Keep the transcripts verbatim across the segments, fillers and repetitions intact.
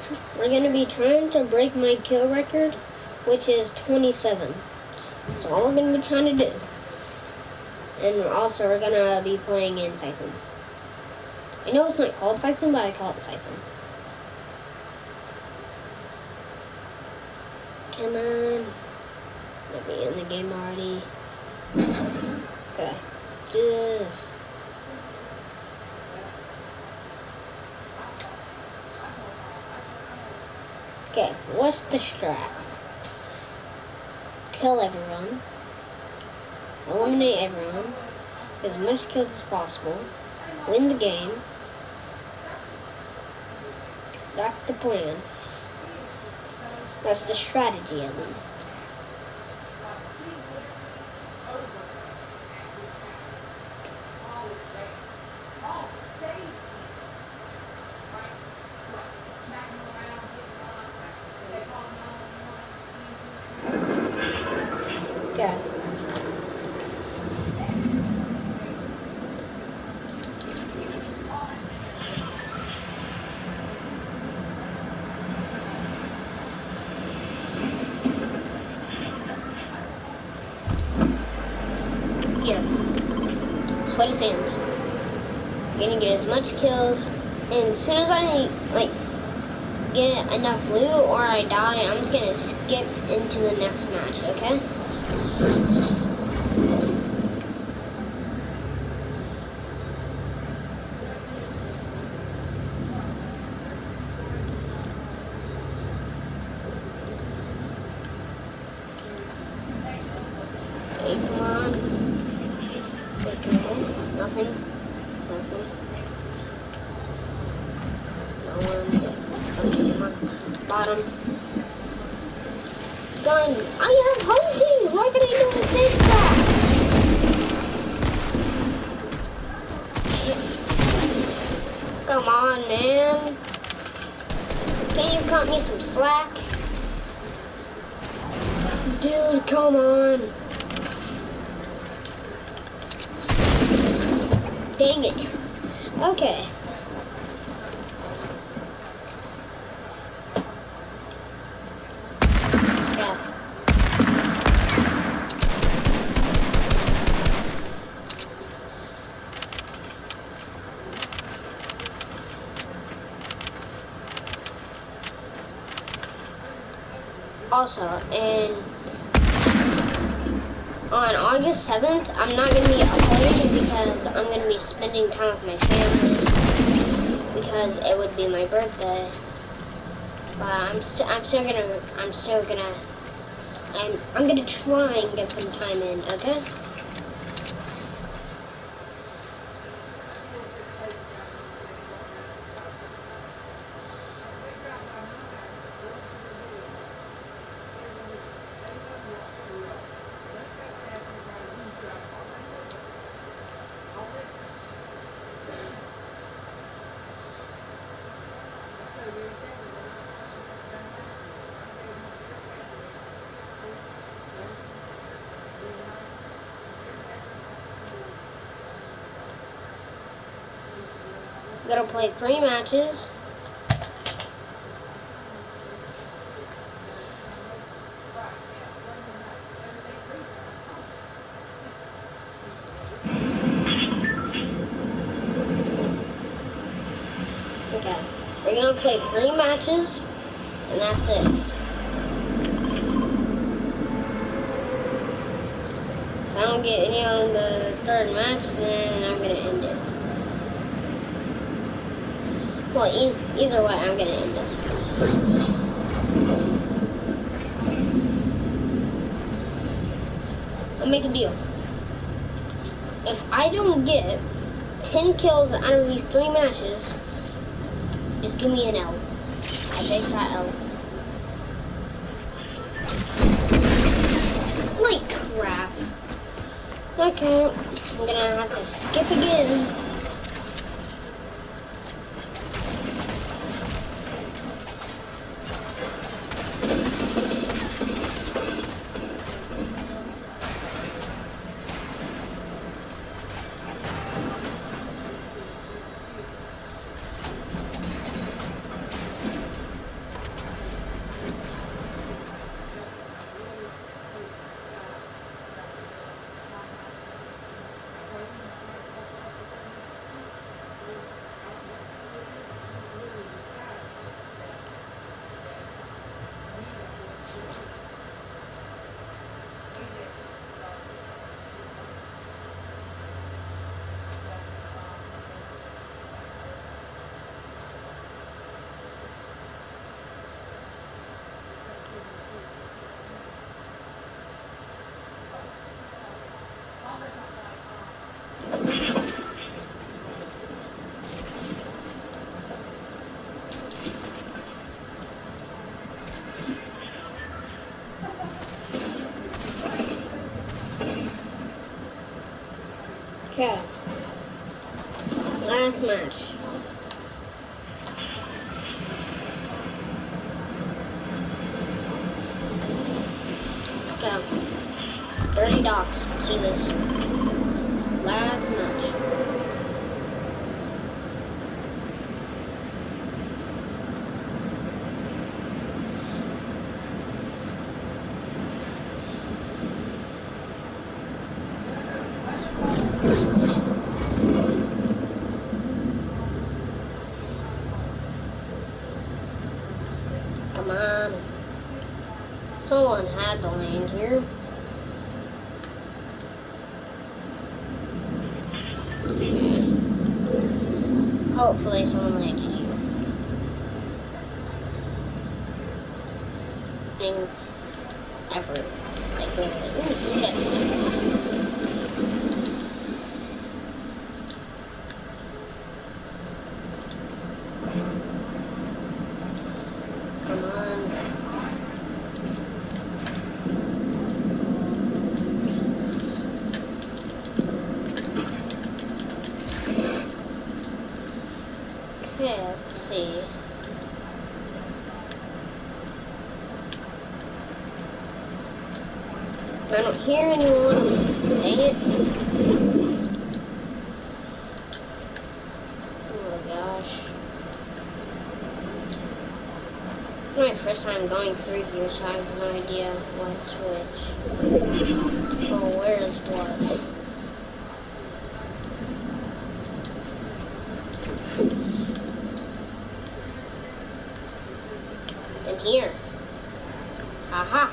we're gonna be trying to break my kill record, which is twenty-seven. That's all we're gonna be trying to do. And also, we're gonna be playing in Siphon. I know it's not called Siphon, but I call it Siphon. Come on. Let me in the game already. Okay. Let's do this. Okay, what's the strat? Kill everyone. Eliminate everyone. Get as much kills as possible. Win the game. That's the plan. That's the strategy, at least. Okay. Here. Sweaty Sands. I'm gonna get as much kills, and as soon as I like get enough loot or I die, I'm just gonna skip into the next match, okay? Okay, come on. Okay, nothing. Nothing. No one. Okay, come on. Bottom. Gun. I have hunting! Why can I do it this fast? Come on, man. Can you cut me some slack? Dude, come on. Dang it. Okay. Yeah. Also, and on August seventh, I'm not going to be uploading because I'm going to be spending time with my family because it would be my birthday. But I'm st I'm still gonna I'm still gonna I'm I'm gonna try and get some time in, okay? I'm gonna play three matches. Okay, we're gonna play three matches, and that's it. If I don't get any on the third match, then I'm gonna end it. Well, e either way, I'm gonna end it. I'll make a deal. If I don't get ten kills out of these three matches, just give me an L. I beg that L. Like crap. Okay, I'm gonna have to skip again. Okay. Last match. Go. Dirty Docks. Let's do this. Last match. Come on. Someone had to land here. Hopefully someone landed here. Thing ever. Like literally. Ooh, yes. Come on. Okay, let's see. I don't hear anyone. Dang it. Oh my gosh. It's my first time going through here, so I have no idea what's which. Oh, where is what? In here. Aha.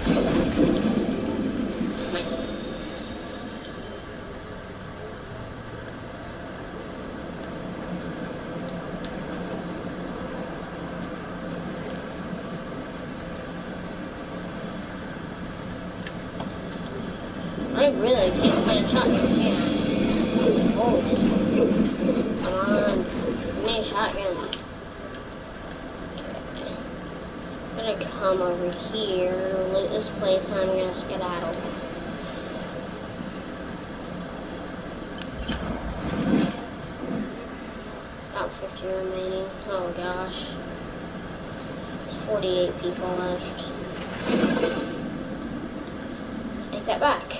I really can't find a shotgun, can I? Oh. Come on. Give me a shotgun. Okay. I'm gonna come over here, loot this place, and I'm gonna skedaddle. About fifty remaining. Oh gosh. There's forty-eight people left. Take that back.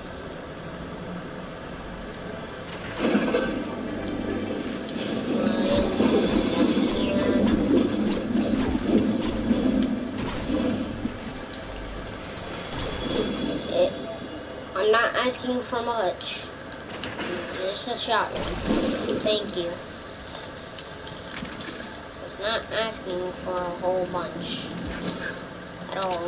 I'm not asking for much. Just a shotgun. Thank you. I'm not asking for a whole bunch. At all.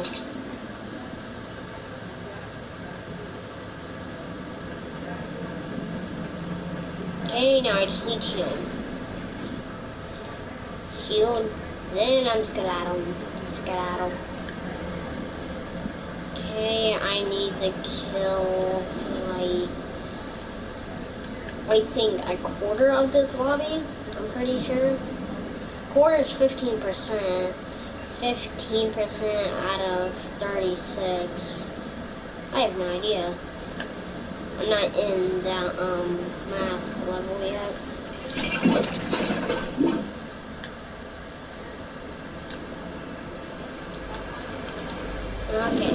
Okay, now I just need shield. Shield. Then I'm skedaddle. Skedaddle. Okay, I need to kill, like, I think a quarter of this lobby, I'm pretty sure. Quarter is fifteen percent. fifteen percent out of thirty-six. I have no idea. I'm not in that, um, math level yet. Okay.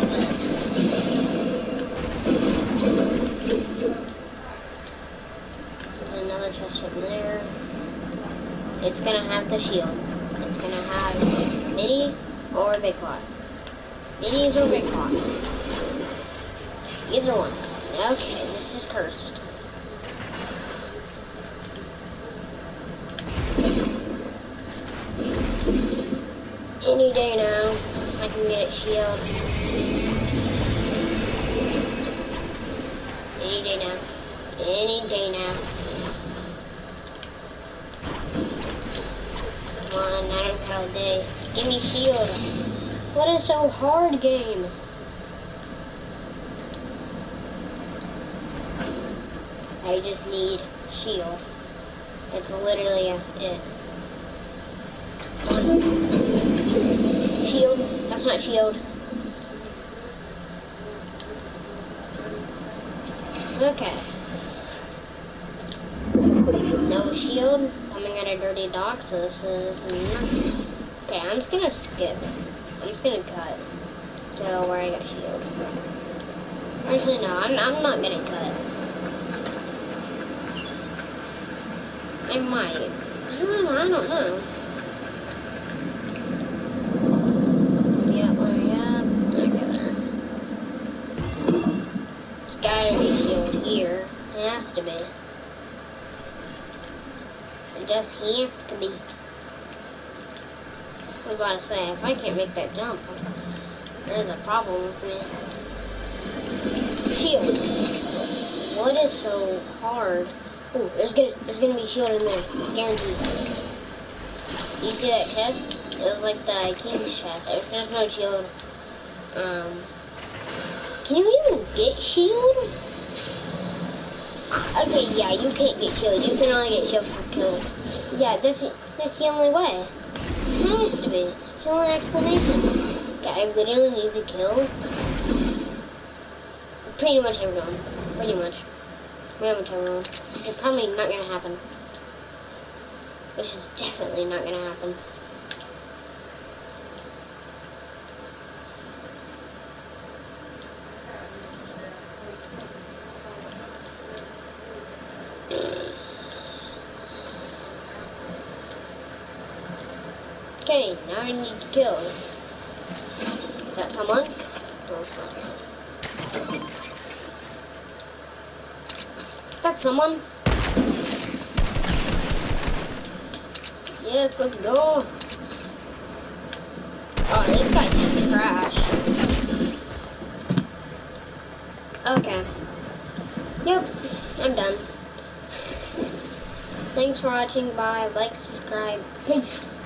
There's another chest up there. It's gonna have the shield. It's gonna have mini or big pot. Minis or big pots. Either one. Okay, this is cursed. Any day now, I can get shield. Any day now. Any day now. Come on, I don't have a day. Give me shield. What is so hard, game? I just need shield. It's literally a, it. Shield. That's not shield. Okay. shield coming at a dirty dog, so this is nothing. Okay, I'm just gonna skip. I'm just gonna cut to where I got shield. Actually, no, I'm, I'm not gonna cut. I might. I don't know. I don't know. Yep, let me up. Okay, there. It's gotta be shield here. It has to be. It just has to be. I was about to say, if I can't make that jump, there's a problem with me. Shield. What is so hard? Ooh, there's gonna there's gonna be shield in there. It's guaranteed. You see that chest? It was like the king's chest. If there's no shield, um, can you even get shield? Okay, yeah, you can't get shield. You can only get shield for kills. Yeah, this that's the only way. It has to be. It's the only explanation. Okay, I literally need to kill pretty much everyone. Pretty much. Pretty much everyone. It's probably not gonna happen. Which is definitely not gonna happen. Okay, now I need to kill this. Is that someone? No, it's not. That's someone. Yes, let's go. Oh, this guy's trash. Okay. Yep, I'm done. Thanks for watching. Bye. Like, subscribe. Peace.